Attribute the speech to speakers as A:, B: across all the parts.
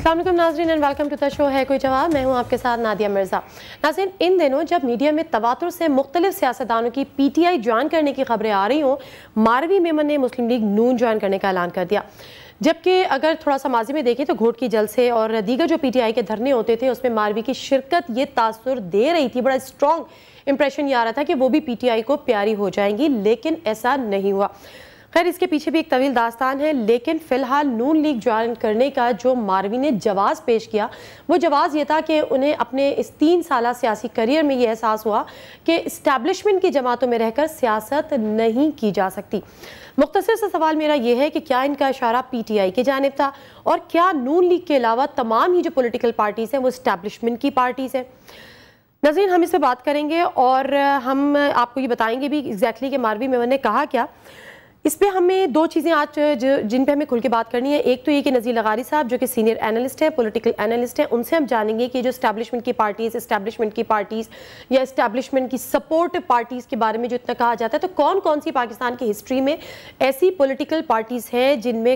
A: अस्सलाम वालेकुम नाज़रीन and welcome to the show है कोई जवाब। मैं हूं आपके साथ नादिया मिर्ज़ा। नाज़रीन, इन दिनों जब मीडिया में तवातुर से मुख्तलिफ सियासतदानों की PTI ज्वाइन करने की खबरें आ रही हों, मारवी मेमन ने मुस्लिम लीग नून ज्वाइन करने का ऐलान कर दिया। जबकि अगर थोड़ा सा माजी में देखें तो घोट की जलसे और दीगर जो PTI के धरने होते थे उसमें मारवी की शिरकत ये तासुर दे रही थी, बड़ा स्ट्रॉन्ग इंप्रेशन ये आ रहा था कि वो भी PTI को प्यारी हो जाएंगी, लेकिन ऐसा नहीं हुआ। खैर, इसके पीछे भी एक तवील दास्तान है, लेकिन फ़िलहाल नून लीग ज्वाइन करने का जो मारवी ने जवाज़ पेश किया, वो जवाज़ ये था कि उन्हें अपने इस 3 साला सियासी करियर में ये एहसास हुआ कि इस्टेब्लिशमेंट की जमातों में रहकर सियासत नहीं की जा सकती। मुख्तसर सा सवाल मेरा ये है कि क्या इनका इशारा PTI की जानिब था, और क्या नून लीग के अलावा तमाम ही जो पॉलिटिकल पार्टीज़ हैं वो इस्टेब्लिशमेंट की पार्टीज़ हैं? नाज़रीन, हम इस पर बात करेंगे और हम आपको ये बताएंगे भी एग्जैक्टली कि मारवी मेमन ने कहा क्या। इस पे हमें 2 चीज़ें आज जिन पे हमें खुल के बात करनी है। एक तो ये कि नज़ीर लगारी साहब जो कि सीनियर एनालिस्ट है, पॉलिटिकल एनालिस्ट हैं, उनसे हम जानेंगे कि जो इस्टेब्लिशमेंट की पार्टीज़ या इस्टेब्लिशमेंट की सपोर्ट पार्टीज़ के बारे में जो इतना कहा जाता है, तो कौन कौन सी पाकिस्तान की हिस्ट्री में ऐसी पॉलिटिकल पार्टीज़ हैं जिनमें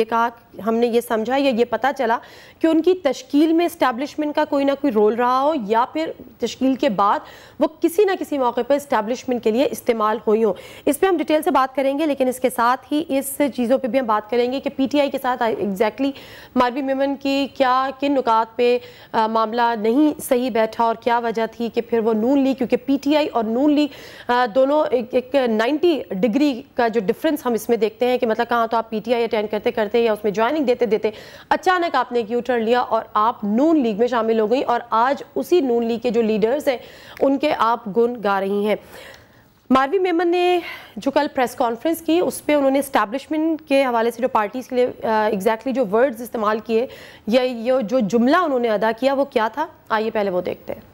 A: हमने ये समझा या ये पता चला कि उनकी तश्कील में इस्टेब्लिशमेंट का कोई ना कोई रोल रहा हो, या फिर तश्कील के बाद वो किसी ना किसी मौके पर इस्टेब्लिशमेंट के लिए इस्तेमाल हुई हो। इस पर हम डिटेल से बात करेंगे, लेकिन इसके साथ ही इस चीज़ों पे भी हम बात करेंगे कि PTI के साथ एग्जैक्टली मारवी मेमन की किन नुकात पे मामला नहीं सही बैठा और क्या वजह थी कि फिर वो नून लीग, क्योंकि PTI और नून लीग दोनों एक 90 डिग्री का जो डिफरेंस हम इसमें देखते हैं कि मतलब कहाँ तो आप PTI अटेंड करते करते या उसमें ज्वाइनिंग देते देते अचानक आपने एक U-टर्न लिया और आप नून लीग में शामिल हो गई, और आज उसी नून लीग के जो लीडर्स हैं उनके आप गुण गा रही हैं। मारवी मेमन ने जो कल प्रेस कॉन्फ्रेंस की, उस पर उन्होंने इस्टेब्लिशमेंट के हवाले से जो पार्टीज़ के लिए एग्जैक्टली जो वर्ड्स इस्तेमाल किए या ये जो जुमला उन्होंने अदा किया वो क्या था, आइए पहले वो देखते हैं।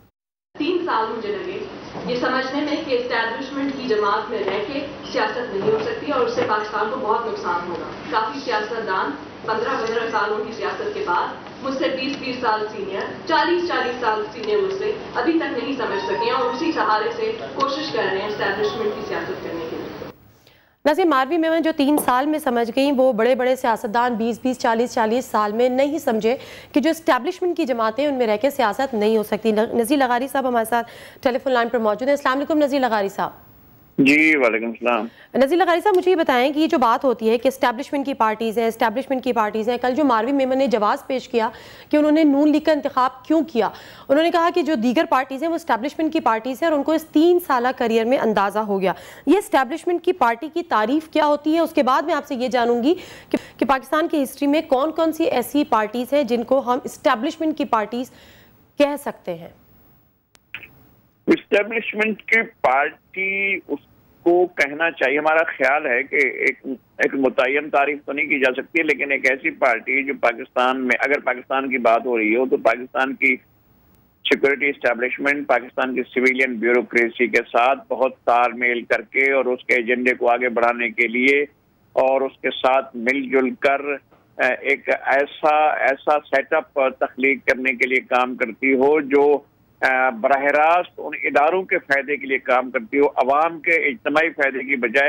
B: 3 साल मुझे लगे ये समझने में कि इस्टेब्लिशमेंट की जमात में रह के सियासत नहीं हो सकती और उससे पाकिस्तान को बहुत नुकसान होगा। काफ़ी सियासतदान 15-15 सालों की सियासत के बाद मुझसे 20-20 साल सीनियर, 40-40 साल सीनियर मुझसे अभी तक नहीं समझ सके और उसी सहारे से कोशिश कर रहे हैं इस्टेब्लिशमेंट की सियासत करने के लिए।
A: वैसे मारवी मेमन जो 3 साल में समझ गई, वो बड़े बड़े सियासतदान 20-20, 40-40 साल में नहीं समझे कि जो इस्टेब्लिशमेंट की जमातें उनमें रह के सियासत नहीं हो सकती। नज़ीर लगारी साहब हमारे साथ टेलीफोन लाइन पर मौजूद हैं। अस्सलाम वालेकुम नज़ीर लगारी साहब।
C: जी वालेकुम सलाम।
A: नज़ीर लगारी साहब, मुझे ये बताएं कि ये जो बात होती है कि इस्टेब्लिशमेंट की पार्टीज़ हैं, कल जो मारवी मेमन ने जवाब पेश किया कि उन्होंने नून लीग का इंतखाब क्यों किया, उन्होंने कहा कि जो दीगर पार्टीज़ हैं वो इस्टेब्लिशमेंट की पार्टीज़ हैं और उनको इस 3 साल करियर में अंदाज़ा हो गया। ये इस्टेब्लिशमेंट की पार्टी की तारीफ़ क्या होती है, उसके बाद मैं आपसे ये जानूंगी कि पाकिस्तान की हिस्ट्री में कौन कौन सी ऐसी पार्टीज़ हैं जिनको हम इस्टेब्लिशमेंट की पार्टीज़ कह सकते हैं।
C: इस्टेब्लिशमेंट की पार्टी उसको कहना चाहिए, हमारा ख्याल है कि एक मुतय्यन तारीफ तो नहीं की जा सकती, लेकिन एक ऐसी पार्टी जो पाकिस्तान में, अगर पाकिस्तान की बात हो रही हो तो पाकिस्तान की सिक्योरिटी इस्टेब्लिशमेंट, पाकिस्तान की सिविलियन ब्यूरोक्रेसी के साथ बहुत तालमेल करके और उसके एजेंडे को आगे बढ़ाने के लिए और उसके साथ मिलजुल कर एक ऐसा सेटअप तख्लीक करने के लिए काम करती हो जो बराह रास्त उन इदारों के फायदे के लिए काम करती हो, अवाम के इज्तिमाई फायदे की बजाय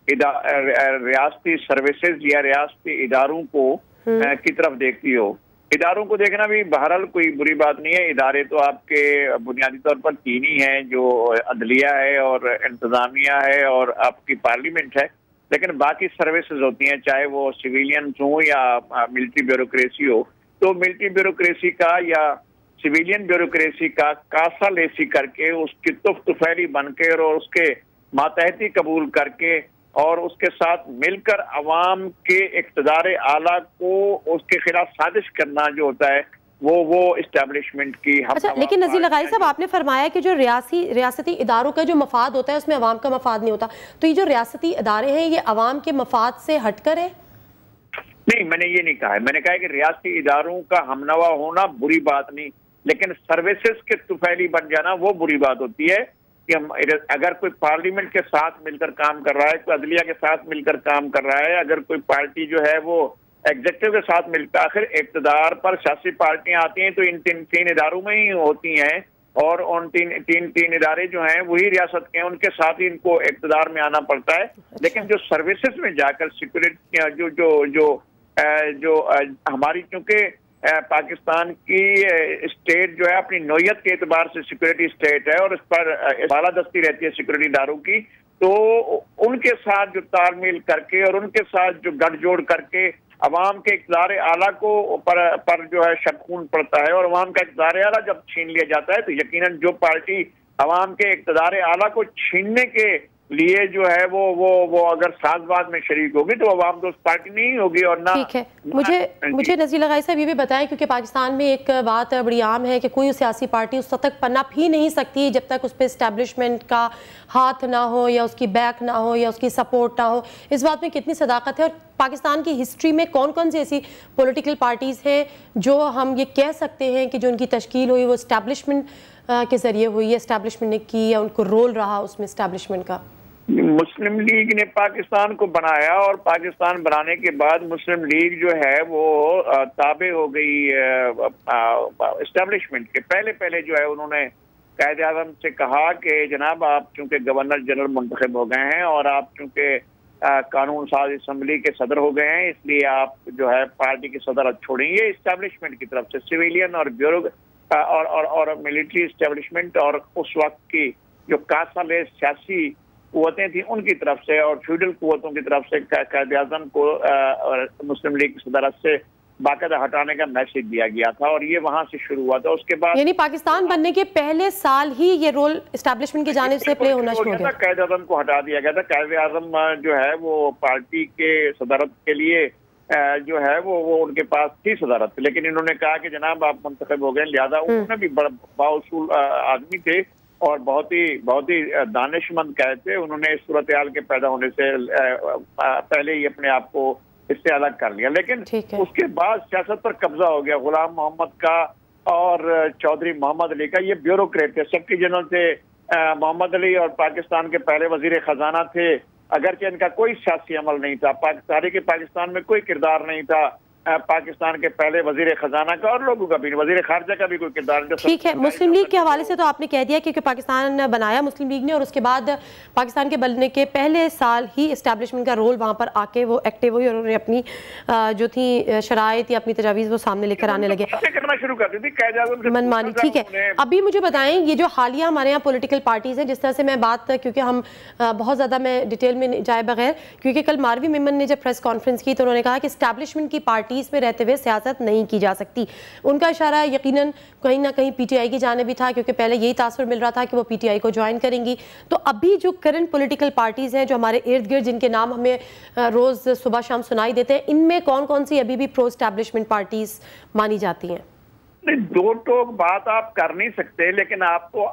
C: रियासती सर्विसेज या रियासती इदारों को की तरफ देखती हो। इदारों को देखना भी बहरहाल कोई बुरी बात नहीं है। इदारे तो आपके बुनियादी तौर पर 3 ही हैं, जो अदलिया है और इंतजामिया है और आपकी पार्लियामेंट है, लेकिन बाकी सर्विसेज होती हैं, चाहे वो सिविलियन हो या मिलिट्री ब्यूरोक्रेसी हो। तो मिलिट्री ब्यूरोक्रेसी का या सिविलियन ब्यूरोक्रेसी का कासा लेसी करके उसकी तुफैली बनकर और उसके मातहती कबूल करके और उसके साथ मिलकर अवाम के इक़्तिदार आला को उसके खिलाफ साजिश करना जो होता है वो इस्टेब्लिशमेंट की।
A: अच्छा, लेकिन नज़ीर लगारी साहब, आपने फरमाया कि जो रियासती इदारों का जो मफाद होता है उसमें अवाम का मफाद नहीं होता, तो ये जो रियासती इदारे हैं ये अवाम के मफाद से हटकर है?
C: नहीं, मैंने ये नहीं कहा है। मैंने कहा है कि रियासती इदारों का हमनवा होना बुरी बात नहीं, लेकिन सर्विसेज के तुफैली बन जाना वो बुरी बात होती है। कि हम अगर कोई पार्लियामेंट के साथ मिलकर काम कर रहा है, कोई अदलिया के साथ मिलकर काम कर रहा है, अगर कोई पार्टी जो है वो एग्जीक्यूटिव के साथ मिलकर, आखिर इक़्तिदार पर सियासी पार्टियां आती हैं तो इन 3 इदारों में ही होती हैं, और उन तीन इदारे जो हैं वही रियासत के हैं, उनके साथ ही इनको इक़्तिदार में आना पड़ता है। लेकिन जो सर्विसेज में जाकर सिक्योरिटी जो हमारी, क्योंकि پاکستان کی اسٹیٹ جو ہے اپنی نوعیت کے اعتبار سے سیکورٹی اسٹیٹ ہے اور اس پر بالادستی رہتی ہے سیکورٹی اداروں کی، تو ان کے ساتھ جو تال میل کر کے اور ان کے ساتھ جو گٹھ جوڑ کر کے عوام کے اقتدار اعلیٰ کو پر جو ہے شک خون پڑتا ہے، اور عوام کا اقتدار اعلیٰ جب چھین لیا جاتا ہے تو یقیناً جو پارٹی عوام کے اقتدار اعلیٰ کو چھیننے کے لیے جو ہے وہ اگر ساز باز میں شریک ہوگی تو عوام دوست پارٹی نہیں ہوگی، اور نہ
A: ٹھیک ہے۔ مجھے نذیر لغائی صاحب یہ بھی بتائیں، کیونکہ پاکستان میں ایک بات بڑی عام ہے کہ کوئی سیاسی پارٹی اس تک پنپ ہی نہیں سکتی جب تک اس پہ اسٹیبلشمنٹ کا ہاتھ نہ ہو یا اس کی بیک نہ ہو یا اس کی سپورٹ نہ ہو۔ اس بات میں کتنی صداقت ہے، اور پاکستان کی ہسٹری میں کون کون سی ایسی پولیٹیکل پارٹیز ہیں جو ہم یہ کہہ سکتے ہیں کہ جو ان کی تشکیل ہوئی وہ اسٹیبلشمنٹ کے ذریعے ہوئی ہے، اسٹیبلشمنٹ نے کی یا ان کو رول رہا اس میں اسٹیبلشمنٹ کا؟
C: مسلم لیگ نے پاکستان کو بنایا، اور پاکستان بنانے کے بعد مسلم لیگ جو ہے وہ تابع ہو گئی اسٹیبلشمنٹ کے۔ پہلے جو ہے انہوں نے قائد اعظم سے کہا کہ جناب آپ چونکہ گورنر جنرل منتخب ہو گئے ہیں اور آپ چونکہ قانون ساز اسمبلی کے صدر ہو گئے ہیں، اس لیے آپ جو ہے پارٹی کی صدارت چھوڑیں گے۔ اسٹیبلشمنٹ کی طرف سے سویلین اور بیورو اور ملٹری اسٹیبلشمنٹ اور اس وقت کی جو کاسل سیاسی قوتیں تھیں ان کی طرف سے اور فیوڈل قوتوں کی طرف سے قائد اعظم کو مسلم لیگ کی صدارت سے باقاعدہ ہٹانے کا میسج دیا گیا تھا، اور یہ وہاں سے شروع ہوا تھا۔ اس کے بعد
A: یعنی پاکستان بننے کے پہلے سال ہی یہ رول اسٹیبلشمنٹ کی جانب سے پلے ہونا شروع ہو گیا۔
C: قائد اعظم کو ہٹا دیا گیا تھا۔ قائد اعظم جو ہے وہ پارٹی کے صدارت کے لیے جو ہے وہ ان کے پاس تھی صدارت، لیکن انہوں نے کہا کہ جناب آپ منتخب ہو گئے، لہٰذا انہوں نے بھی بااصول آدمی تھے اور بہت ہی دانش مند قائد تھے، انہوں نے اس صورتحال کے پیدا ہونے سے پہلے ہی اپنے آپ کو اس سے الگ کر لیا، لیکن اس کے بعد سیاست پر قبضہ ہو گیا غلام محمد کا اور چودھری محمد علی کا۔ یہ بیوروکریٹ تھے، سیکرٹری جنرل تھے محمد علی اور پاکستان کے پہلے وزیر خزانہ تھے، اگرچہ ان کا کوئی سیاسی عمل نہیں تھا، تاریخ پاکستان میں کوئی کردار نہیں تھا پاکستان کے پہلے وزیر خزانہ کا اور لوگوں کا بھی، وزیر خارجہ کا بھی کوئی کردار نہیں۔
A: ٹھیک ہے، مسلم لیگ کے حوالے سے تو آپ نے کہہ دیا کہ پاکستان بنایا مسلم لیگ نے، اور اس کے بعد پاکستان کے بننے کے پہلے سال ہی اسٹیبلشمنٹ کا رول وہاں پر آ کے وہ ایکٹیو ہوئی اور انہوں نے اپنی جو تھی شرائط یا اپنی تجاویز وہ سامنے لے کر آنے لگے،
C: کرنا شروع کر دی تھی قائد اعظم سے
A: منمانی۔ ٹھیک ہے، ابھی مجھے بتائیں یہ جو حالیہ ہمارے یہاں پولیٹیکل پارٹیز ہیں، جس طرح سے میں بات، کیونکہ ہم بہت زیادہ میں ڈیٹیل میں جائے بغیر، کیونکہ کل ماروی میمن نے جب پریس کانفرنس کی تو انہوں نے کہا کہ اسٹیبلشمنٹ کی پارٹیز میں رہتے ہوئے سیاست نہیں کی جا سکتی۔ ان کا اشارہ یقیناً کہیں نہ کہیں پی ٹی آئی کی جانب بھی تھا، کیونکہ پہلے یہی تاثر مل رہا تھا کہ وہ پی ٹی آئی کو جوائن کریں گی۔ تو ابھی جو کرنٹ پولیٹیکل پارٹیز ہیں جو ہمارے ارد گرد جن کے نام ہمیں روز صبح شام سنائی دیتے ہیں، ان میں کون کون سی ابھی بھی پرو اسٹیبلشمنٹ پارٹیز مانی جاتی ہیں؟
C: دو ٹوک بات آپ کر نہیں سکتے، لیکن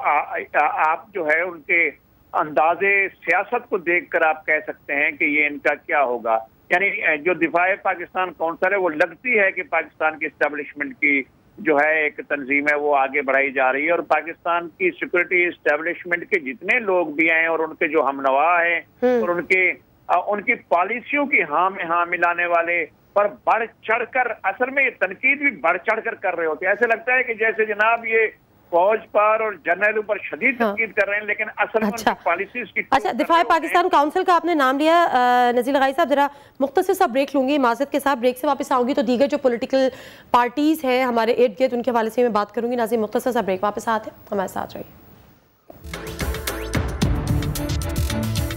C: آپ جو ہے ان کے انداز سیاست کو دیکھ کر آپ کہہ سکتے ہیں کہ یہ ان کا کیا ہوگا۔ یعنی جو دفاع پاکستان کونسل ہے وہ لگتی ہے کہ پاکستان کی اسٹیبلشمنٹ کی جو ہے ایک تنظیم ہے وہ آگے بڑھائی جا رہی ہے، اور پاکستان کی سیکورٹی اسٹیبلشمنٹ کے جتنے لوگ بھی ہیں اور ان کے جو ہم نوا ہیں اور ان کی پالیسیوں کی ہاں میں ہاں ملانے والے پر بڑھ چڑھ کر، اصل میں یہ تنقید بھی بڑھ چڑھ کر رہے ہوتے ہیں۔ ایسے لگتا ہے کہ جیسے جناب یہ فوج پر اور جنرلوں پر شدید تنقید کر رہے ہیں، لیکن اصل میں ان کی پالیسیز کی
A: دفاع پاکستان کونسل کا آپ نے نام لیا نذیر لغائی صاحب، ذرا مختصر سا بریک لوں گی، معذرت کے ساتھ بریک سے واپس آؤں گی تو دیگر جو پولیٹیکل پارٹیز ہیں ہمارے ارد گرد ان کے حوالے سے میں بات کروں گی۔ ناظرین مختصر سا بریک، واپس آتے ہیں، ہمارے ساتھ رہیے۔